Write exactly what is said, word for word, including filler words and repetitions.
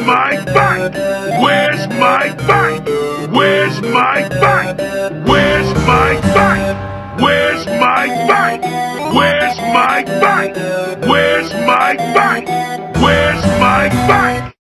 my bike? Where's my bike? Where's my bike? Where's my bike? Where's my bike? Where's my bike? Where's